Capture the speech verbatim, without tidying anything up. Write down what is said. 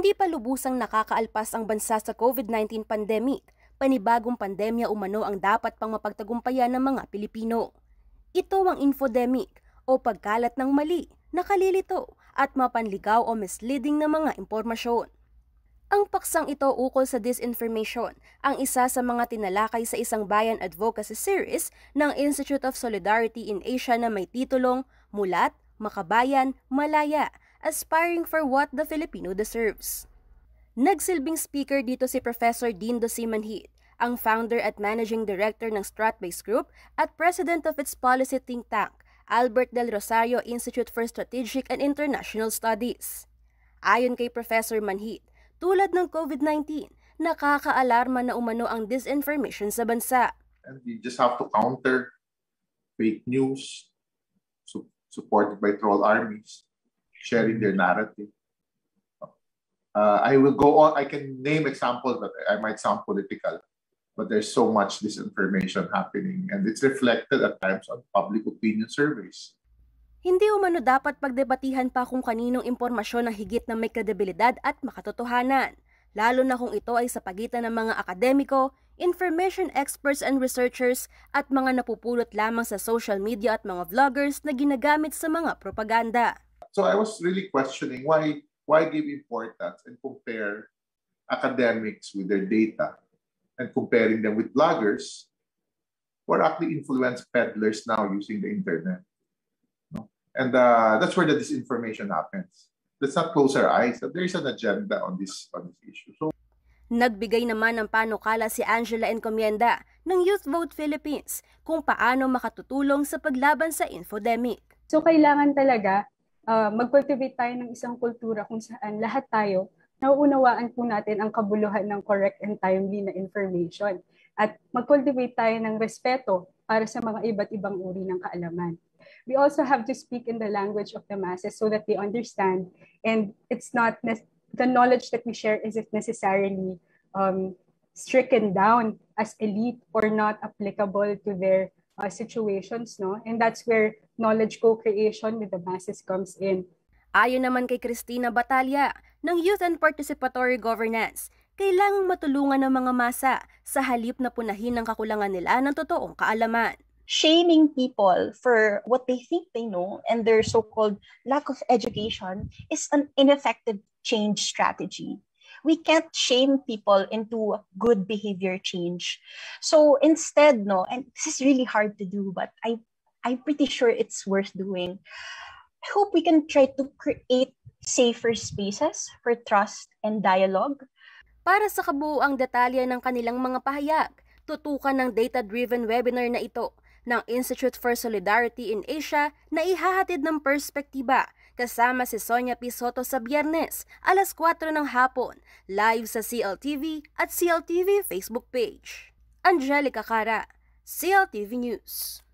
Hindi pa lubusang nakakaalpas ang bansa sa COVID nineteen pandemic, panibagong pandemya umano ang dapat pang mapagtagumpayan ng mga Pilipino. Ito ang infodemic o pagkalat ng mali, nakalilito at mapanligaw o misleading na mga impormasyon. Ang paksang ito ukol sa disinformation ang isa sa mga tinalakay sa isang bayan advocacy series ng Institute of Solidarity in Asia na may titulong Mulat, Makabayan, Malaya, Aspiring for What the Filipino Deserves. Nagsilbing speaker dito si Professor Dean Dosimanhit, ang founder at managing director ng Stratbase Group at president of its policy think tank, Albert Del Rosario Institute for Strategic and International Studies. Ayon kay Professor Manhit, tulad ng COVID nineteen, nakakaalarma na umano ang disinformation sa bansa. And we just have to counter fake news su supported by troll armies, sharing their narrative. Uh, I will go on, I can name examples, but I might sound political. But there's so much disinformation happening and it's reflected at times on public opinion surveys. Hindi umano dapat pagdebatihan pa kung kaninong impormasyon ang higit na may kredibilidad at makatotohanan, lalo na kung ito ay sa pagitan ng mga akademiko, information experts and researchers at mga napupulot lamang sa social media at mga vloggers na ginagamit sa mga propaganda. So I was really questioning why, why give importance and compare academics with their data and comparing them with bloggers who are actually influence peddlers now using the internet. And uh, that's where the disinformation happens. Let's not close our eyes. There is an agenda on this on this issue. So, nagbigay naman ng panukala si Angela Encomienda ng Youth Vote Philippines kung paano makatutulong sa paglaban sa infodemic. So kailangan talaga uh, mag-cultivate tayo ng isang kultura kung saan lahat tayo nauunawaan po natin ang kabuluhan ng correct and timely na information. At mag-cultivate tayo ng respeto para sa mga iba't ibang uri ng kaalaman. We also have to speak in the language of the masses so that they understand, and it's not the knowledge that we share isn't necessarily um, stricken down as elite or not applicable to their uh, situations, no? And that's where knowledge co-creation with the masses comes in. Ayon naman kay Cristina Batalya ng Youth and Participatory Governance, kailangang matulungan ng mga masa sa halip na punahin ang kakulangan nila ng totoong kaalaman. Shaming people for what they think they know and their so-called lack of education is an ineffective change strategy. We can't shame people into good behavior change. So instead, no, and this is really hard to do, but I, I'm pretty sure it's worth doing. I hope we can try to create safer spaces for trust and dialogue. Para sa kabuuang detalye ng kanilang mga pahayag, tutukan ng data-driven webinar na ito ng Institute for Solidarity in Asia na ihahatid ng perspektiba kasama si Sonia P. Soto sa Biyernes, alas kwatro ng hapon, live sa C L T V at C L T V Facebook page. Angelica Cara, C L T V News.